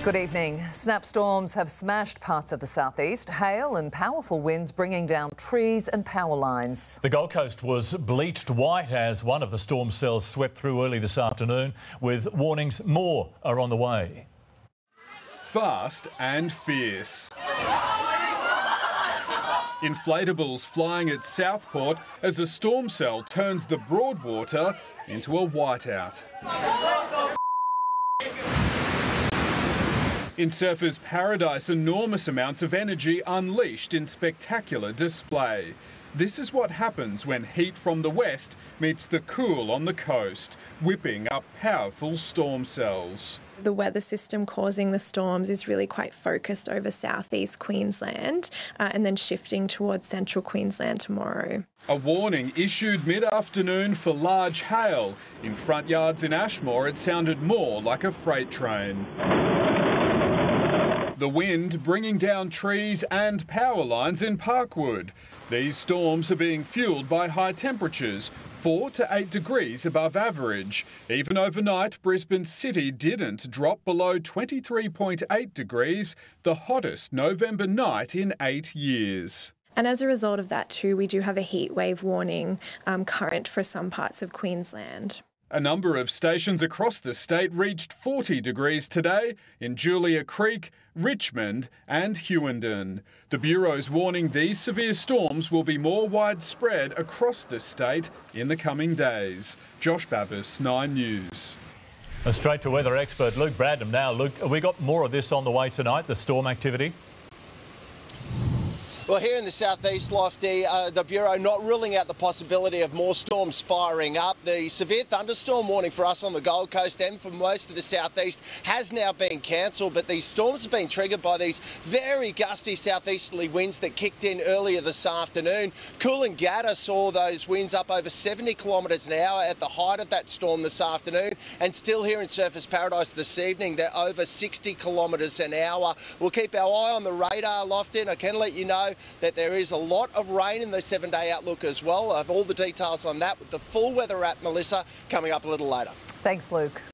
Good evening. Snap storms have smashed parts of the southeast. Hail and powerful winds bringing down trees and power lines. The Gold Coast was bleached white as one of the storm cells swept through early this afternoon, with warnings more are on the way. Fast and fierce. Inflatables flying at Southport as a storm cell turns the Broadwater into a whiteout. In Surfers Paradise, enormous amounts of energy unleashed in spectacular display. This is what happens when heat from the west meets the cool on the coast, whipping up powerful storm cells. The weather system causing the storms is really quite focused over southeast Queensland and then shifting towards central Queensland tomorrow. A warning issued mid-afternoon for large hail. In front yards in Ashmore, it sounded more like a freight train. The wind bringing down trees and power lines in Parkwood. These storms are being fuelled by high temperatures, 4 to 8 degrees above average. Even overnight, Brisbane City didn't drop below 23.8 degrees, the hottest November night in 8 years. And as a result of that too, we do have a heat wave warning current for some parts of Queensland. A number of stations across the state reached 40 degrees today in Julia Creek, Richmond and Hughenden. The Bureau's warning these severe storms will be more widespread across the state in the coming days. Josh Bavis, 9 News. Straight to weather expert Luke Bradham now. Luke, have we got more of this on the way tonight, the storm activity? Well, here in the southeast, Lofty, the Bureau not ruling out the possibility of more storms firing up. The severe thunderstorm warning for us on the Gold Coast and for most of the southeast has now been cancelled, but these storms have been triggered by these very gusty southeasterly winds that kicked in earlier this afternoon. Coolangatta saw those winds up over 70 kilometres an hour at the height of that storm this afternoon, and still here in Surfers Paradise this evening, they're over 60 kilometres an hour. We'll keep our eye on the radar, Lofty, and I can let you know that there is a lot of rain in the 7-day outlook as well. I have all the details on that with the full weather app, Melissa, coming up a little later. Thanks, Luke.